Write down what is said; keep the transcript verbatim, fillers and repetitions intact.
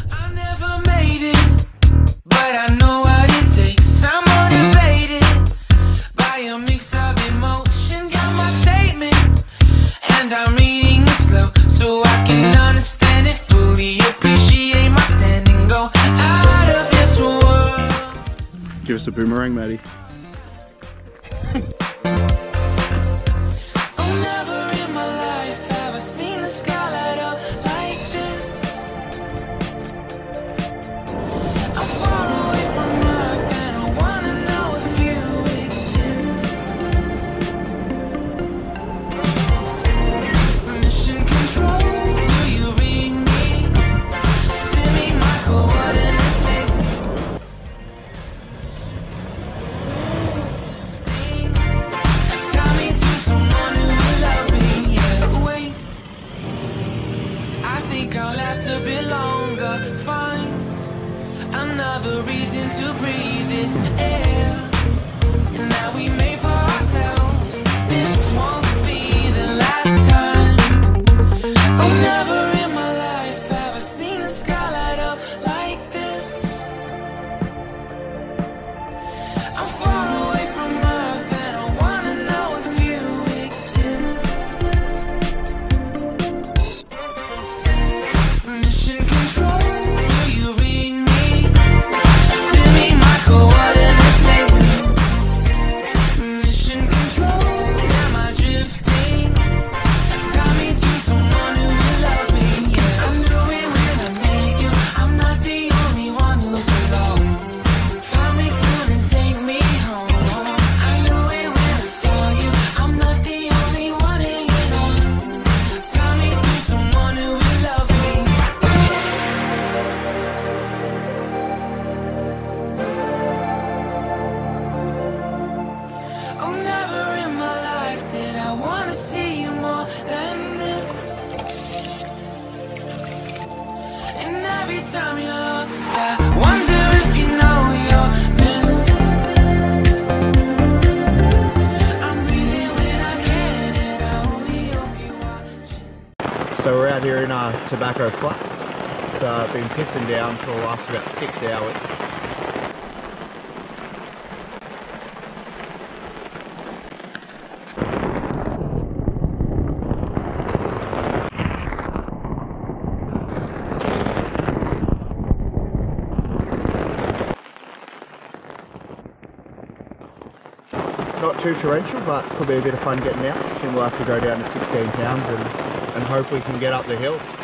I never made it, but I know what it takes. I'm motivated by a mix of emotion. Got my statement, and I'm reading it slow so I can understand it fully. Appreciate my standing, go out of this world. Give us a boomerang, Maddie. I'll last a bit longer. Find another reason to breathe this air. And now we made for ourselves. This won't be the last time. Oh, never in my life have I seen the sky light up like this. I'm far away from Earth and I wanna know if you exist. Mission control, do you read me? Send me my coordinates lately. Mission control, am I drifting? Tie me to someone who will love me, yeah. I knew it when I met you, I'm not the only one who's alone. Find me soon and take me home. I knew it when I saw you, I'm not the only one hanging on. Tie me to someone who will love me. Oh, never in my life did I want to see you more than this. And every time you're lost, I wonder if you know you're missed. I'm breathing when I can, and I only hope you watch. So we're out here in our tobacco flat. It's uh, been pissing down for the last about six hours. Not too torrential, but could be a bit of fun getting out. I think we'll have to go down to sixteen pounds and, and hope we can get up the hill.